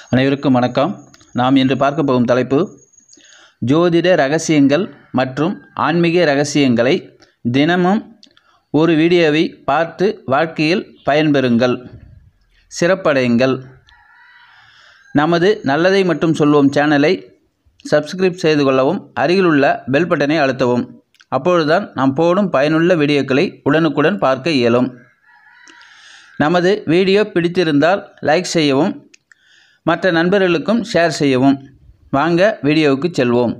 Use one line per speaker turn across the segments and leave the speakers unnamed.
அனைவருக்கும் வணக்கம். நாம் இன்று பார்க்க போகும் தலைப்பு ஜோதிட ரகசியங்கள் மற்றும் ஆன்மீக ரகசியங்களை தினமும் ஒரு வீடியோவை பார்த்து வாழ்க்கையில் பயன்பெறுங்கள், சிறப்படையுங்கள். நமது நல்லதை மட்டும் சொல்வோம் சேனலை சப்ஸ்கிரைப் செய்து கொள்ளவும், அருகிலுள்ள பெல் பட்டனை அழுத்தவும். அப்பொழுதுதான் நாம் போடும் பயனுள்ள வீடியோக்களை உடனுக்குடன் பார்க்க இயலும். நமது வீடியோ பிடித்திருந்தால் லைக் செய்யவும், மற்ற நண்பர்களுக்கும் ஷேர் செய்யவும். வாங்க வீடியோவுக்கு செல்வோம்.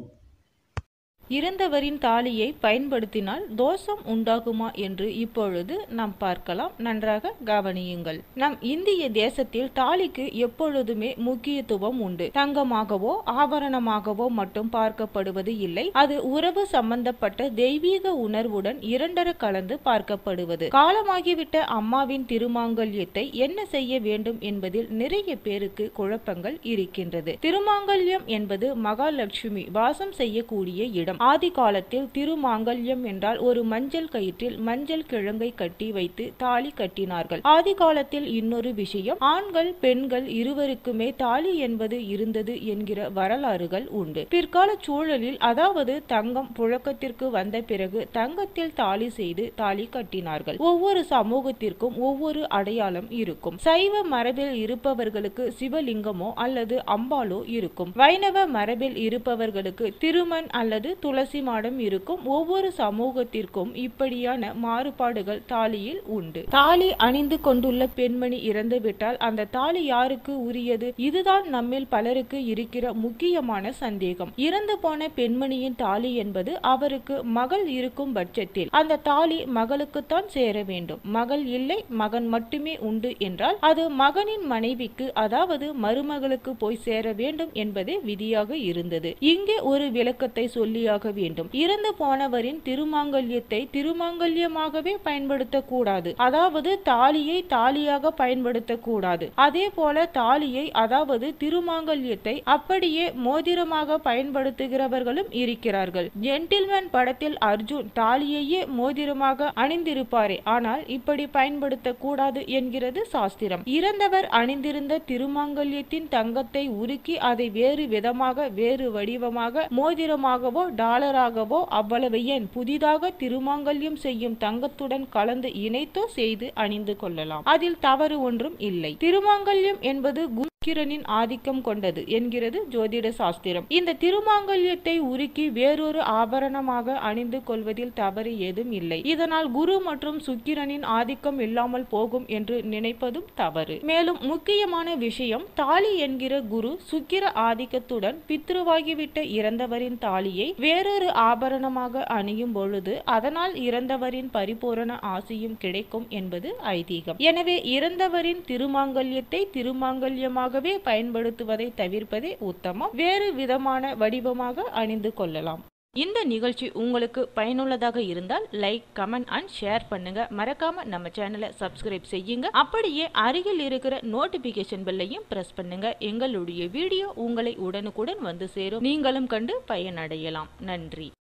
இறந்தவரின் தாலியை பயன்படுத்தினால் தோஷம் உண்டாகுமா என்று இப்பொழுது நாம் பார்க்கலாம். நன்றாக கவனியுங்கள். நம் இந்திய தேசத்தில் தாலிக்கு எப்பொழுதுமே முக்கியத்துவம் உண்டு. தங்கமாகவோ ஆபரணமாகவோ மட்டும் பார்க்கப்படுவது இல்லை. அது உறவு சம்பந்தப்பட்ட தெய்வீக உணர்வுடன் இரண்டர கலந்து பார்க்கப்படுவது. காலமாகிவிட்ட அம்மாவின் திருமாங்கல்யத்தை என்ன செய்ய வேண்டும் என்பதில் நிறைய பேருக்கு குழப்பங்கள் இருக்கின்றது. திருமாங்கல்யம் என்பது மகாலட்சுமி வாசம் செய்யக்கூடிய இடம். ஆதி காலத்தில் திருமாங்கல்யம் என்றால் ஒரு மஞ்சள் கயிற்றில் மஞ்சள் கிழங்கை கட்டி வைத்து தாலி கட்டினார்கள். ஆதி காலத்தில் இன்னொரு விஷயம், ஆண்கள் பெண்கள் இருவருக்குமே தாலி என்பது இருந்தது என்கிற வரலாறுகள் உண்டு. பிற்கால சூழலில், அதாவது தங்கம் புழக்கத்திற்கு வந்த பிறகு தங்கத்தில் தாலி செய்து தாலி கட்டினார்கள். ஒவ்வொரு சமூகத்திற்கும் ஒவ்வொரு அடையாளம் இருக்கும். சைவ மரபில் இருப்பவர்களுக்கு சிவலிங்கமோ அல்லது அம்பாலோ இருக்கும். வைணவ மரபில் இருப்பவர்களுக்கு திருமண் அல்லது துளசி மாடம் இருக்கும். ஒவ்வொரு சமூகத்திற்கும் இப்படியான மாறுபாடுகள் தாலியில் உண்டு. தாலி அணிந்து கொண்டுள்ள பெண்மணி இறந்துவிட்டால் அந்த தாலி யாருக்கு உரியது? இதுதான் நம்மில் பலருக்கு இருக்கிற முக்கியமான சந்தேகம். இறந்து போன பெண்மணியின் தாலி என்பது அவருக்கு மகள் இருக்கும் பட்சத்தில் அந்த தாலி மகளுக்குத்தான் சேர வேண்டும். மகள் இல்லை, மகன் மட்டுமே உண்டு என்றால் அது மகனின் மனைவிக்கு, அதாவது மருமகளுக்கு போய் சேர வேண்டும் என்பதே விதியாக இருந்தது. இங்கே ஒரு விளக்கத்தை சொல்லியாக வேண்டும். இறந்து போனவரின் திருமாங்கல்யத்தை திருமாங்கல்யமாகவே பயன்படுத்தக்கூடாது. அதாவது தாலியை தாலியாக பயன்படுத்தக்கூடாது. அதே போல தாலியை, அதாவது திருமாங்கல்யத்தை அப்படியே மோதிரமாக பயன்படுத்துகிறவர்களும் இருக்கிறார்கள். ஜென்டில்மேன் படத்தில் அர்ஜுன் தாலியையே மோதிரமாக அணிந்திருப்பாரே, ஆனால் இப்படி பயன்படுத்தக்கூடாது என்கிறது சாஸ்திரம். இறந்தவர் அணிந்திருந்த திருமாங்கல்யத்தின் தங்கத்தை உருக்கி அதை வேறு விதமாக, வேறு வடிவமாக, மோதிரமாகவோ டாலராகவோ, அவ்வளவு ஏன் புதிதாக திருமாங்கல்யம் செய்யும் தங்கத்துடன் கலந்து இணைத்தோ செய்து அணிந்து கொள்ளலாம். அதில் தவறு ஒன்றும் இல்லை. திருமாங்கல்யம் என்பது சுக்கிரனின் ஆதிக்கம் கொண்டது என்கிறது ஜோதிட சாஸ்திரம். இந்த திருமாங்கல்யத்தை உருக்கி வேறொரு ஆபரணமாக அணிந்து கொள்வதில் தவறு ஏதும் இல்லை. இதனால் குரு மற்றும் சுக்கிரனின் ஆதிக்கம் இல்லாமல் போகும் என்று நினைப்பதும் தவறு. மேலும் முக்கியமான விஷயம், தாலி என்கிற குரு சுக்கிர ஆதிக்கத்துடன் பித்ருவாகிவிட்ட இறந்தவரின் தாலியை வேறொரு ஆபரணமாக அணியும் பொழுது அதனால் இறந்தவரின் பரிபூரண ஆசியும் கிடைக்கும் என்பது ஐதீகம். எனவே இறந்தவரின் திருமாங்கல்யத்தை திருமாங்கல்யமாக பயன்படுத்துவதை தவிர்ப்பதே உத்தமம். வேறு விதமான வடிவமாக அணிந்து கொள்ளலாம். இந்த நிகழ்ச்சி உங்களுக்கு பயனுள்ளதாக இருந்தால் லைக், கமெண்ட் அண்ட் ஷேர் பண்ணுங்க. மறக்காம நம்ம சேனலை சப்ஸ்கிரைப் செய்யுங்க. அப்படியே அருகில் இருக்கிற நோட்டிபிகேஷன் பெல்லையும் பிரஸ் பண்ணுங்க. எங்களுடைய வீடியோ உங்களை உடனுக்குடன் வந்து சேரும். நீங்களும் கண்டு பயனடையலாம். நன்றி.